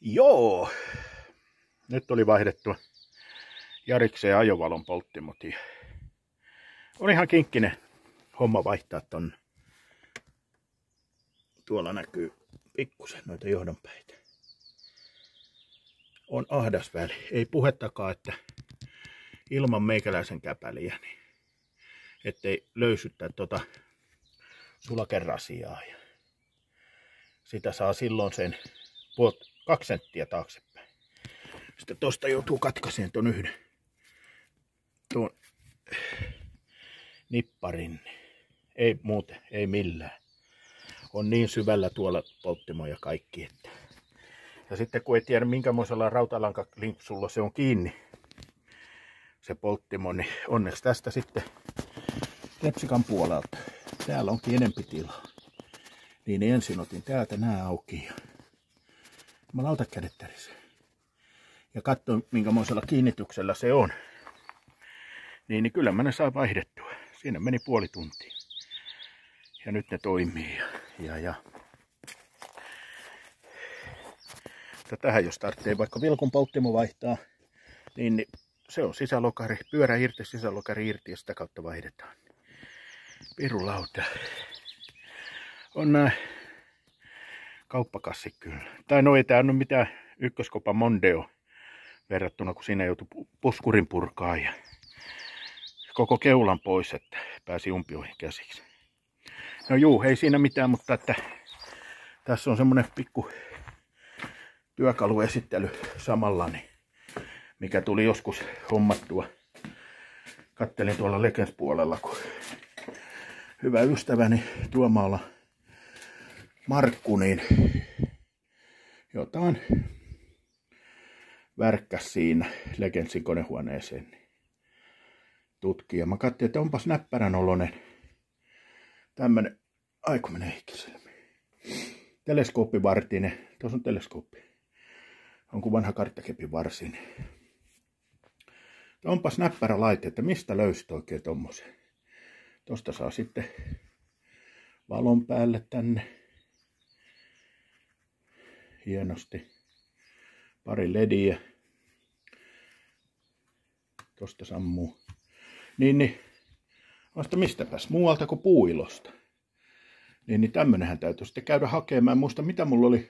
Joo, nyt oli vaihdettua Jarikseen ajovalon polttimot. On ihan kinkkinen homma vaihtaa tonne. Tuolla näkyy pikkusen noita johdonpäitä. On ahdas väli. Ei puhettakaan, että ilman meikäläisen käpäliä, niin ettei löysyttää tota sulakerasiaa. Sitä saa silloin sen 2 senttiä taaksepäin. Sitten tosta joutuu katkaiseen ton yhden tuon nipparin. Ei muuten, ei millään. On niin syvällä tuolla polttimo ja kaikki. Että. Ja sitten kun ei tiedä minkämoisella rautalankalimpsulla se on kiinni, se polttimo, niin onneksi tästä sitten Repsikan puolelta. Täällä onkin enempi tilaa. Niin ensin otin täältä nää auki ja jumalauta kädet tärisee. Ja katsoin minkämoisella kiinnityksellä se on. Niin kyllä mä ne saa vaihdettua. Siinä meni puoli tuntia. Ja nyt ne toimii. Tähän jos tarvitsee vaikka vilkun polttimo vaihtaa, niin se on sisälokari, pyörä irti, sisälokari irti ja sitä kautta vaihdetaan. Pirulauta. On nää kauppakassi kyllä. Tai no ei tää ole mitään ykköskopan Mondeo verrattuna, kun siinä joutui puskurin purkaa ja koko keulan pois, että pääsi umpioihin käsiksi. No juu, ei siinä mitään, mutta että tässä on semmonen pikku työkaluesittely samalla, niin mikä tuli joskus hommattua. Kattelin tuolla Legends puolella, kun hyvä ystäväni Tuomaala Markku, niin jotain värkkäs siinä Legendsin konehuoneeseen niin tutkia. Mä katsoin, että onpas näppärän oloinen tämmönen, aiku menee hikiselmiin, teleskooppivartinen, tuossa on teleskooppi, on kuin vanha karttakepin varsin. Onpas näppärä laite, että mistä löysit oikein tommosen. Tosta saa sitten valon päälle tänne. Hienosti. Pari lediä. Tosta sammuu. Niin. Vasta mistäpäs muualta kuin puuilosta. Niin tämmönenhän täytyy sitten käydä hakemaan. En muista mitä mulla oli.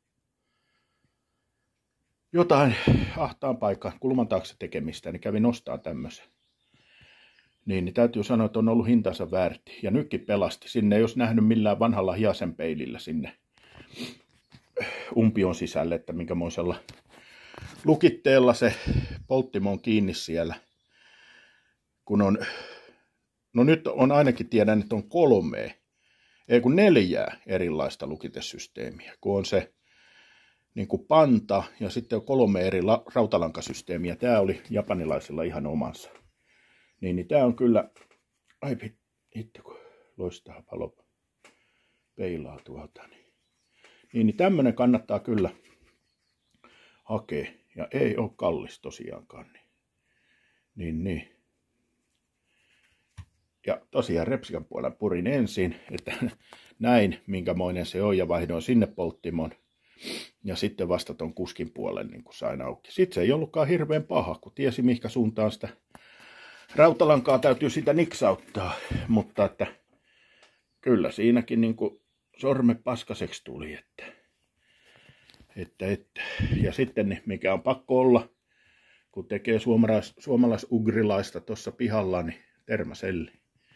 Jotain ahtaan paikkaan kulman taakse tekemistä, niin kävin ostaa tämmöisen. Niin täytyy sanoa, että on ollut hintansa väärti. Ja nytkin pelasti. Sinne ei olisi nähnyt millään vanhalla hiasenpeilillä sinne umpion sisälle, että minkämoisella lukitteella se polttimo on kiinni siellä. Kun on, no nyt on ainakin tiedän, että on 4 erilaista lukitesysteemiä. Kun on se niin kuin panta ja sitten on 3 eri rautalankasysteemiä. Tämä oli japanilaisilla ihan omansa. Niin tämä on kyllä, ai hitto kun loistaa valo peilaa tuolta. Niin tämmönen kannattaa kyllä hakea ja ei ole kallis tosiaankaan. Niin. Ja tosiaan Repsikan puolella purin ensin, että näin minkämoinen se on ja vaihdoin sinne polttimon. Ja sitten vasta ton kuskin puolen niin kuin sain auki. Sitten se ei ollutkaan hirveän paha, kun tiesi mihinkä suuntaan sitä rautalankaa täytyy sitä niksauttaa. Mutta että kyllä siinäkin niin kuin sorme paskaseksi tuli. Että. Ja sitten mikä on pakko olla, kun tekee suomalais-ugrilaista tuossa pihalla, niin termäselli.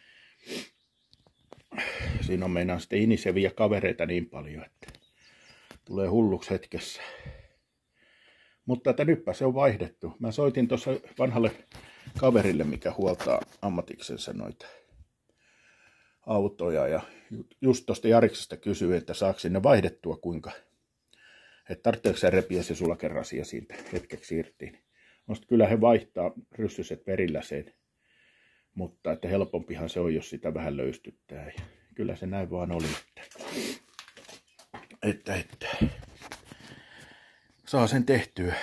Siinä on meinaan sitten iniseviä kavereita niin paljon, että tulee hulluksi hetkessä. Mutta että nytpä se on vaihdettu. Mä soitin tuossa vanhalle kaverille, mikä huoltaa ammatiksensa noita autoja. Ja just tuosta Jariksesta kysyi, että saako sinne vaihdettua kuinka. Että tarvitseeko se repiä se sulakerasia siitä hetkeksi irti. Kyllä he vaihtaa ryssyset perillä sen. Mutta että helpompihan se on, jos sitä vähän löystyttää. Ja kyllä se näin vaan oli. Että saa sen tehtyä.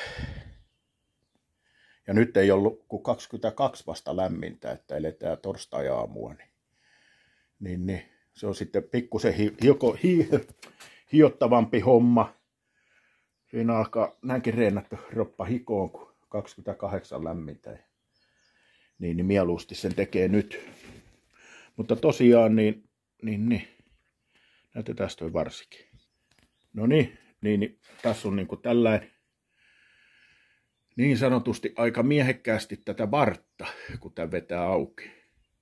Ja nyt ei ollut kuin 22 vasta lämmintä, että eletään torstai-aamua. Niin se on sitten pikkusen hiottavampi homma. Siinä alkaa näinkin reenattu roppa hikoon, kun 28 lämmintä. Niin mieluusti sen tekee nyt. Mutta tosiaan, niin. Näytetään toi varsinkin. No niin, tässä on niinku tällainen niin sanotusti aika miehekkäästi tätä vartta, kun tämä vetää auki.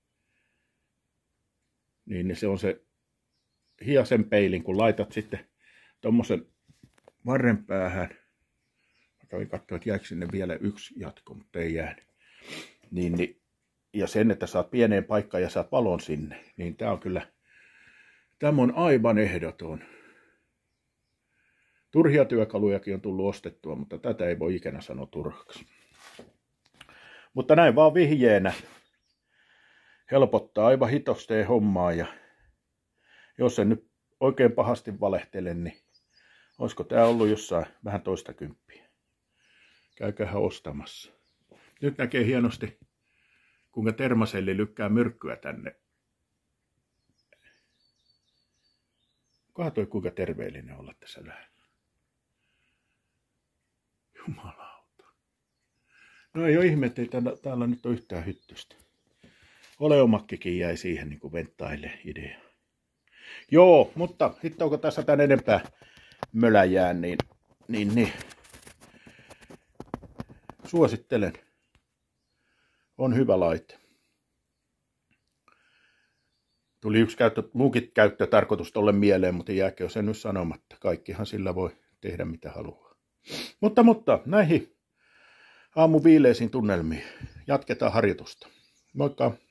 Niin se on se hiasen peilin, kun laitat sitten tommosen varren päähän. Mä kävin katsoa, että jääkö sinne vielä yksi jatko, mutta ei jäänyt. Ja sen, että saat pieneen paikkaan ja saat valon sinne, niin tämä on aivan ehdoton. Turhia työkalujakin on tullut ostettua, mutta tätä ei voi ikinä sanoa turhaksi. Mutta näin vaan vihjeenä. Helpottaa aivan hitosteen hommaa, ja jos en nyt oikein pahasti valehtele, niin olisiko tämä ollut jossain vähän toista kymppiä. Käykäähän ostamassa. Nyt näkee hienosti, kuinka termaselli lykkää myrkkyä tänne. Katsoi, kuinka terveellinen olla tässä lähellä. Jumalauta. No ei ole ihme, että ei täällä nyt ole yhtään hyttystä. Oleomakkikin jäi siihen niin kuin venttaille idea. Joo, mutta sitten onko tässä tän enempää möläjään, niin. Suosittelen. On hyvä laite. Tuli yksi muukin käyttötarkoitus tolle mieleen, mutta jääkö se nyt sanomatta. Kaikkihan sillä voi tehdä mitä haluaa. Mutta näihin aamuviileisiin tunnelmiin jatketaan harjoitusta. Moikka!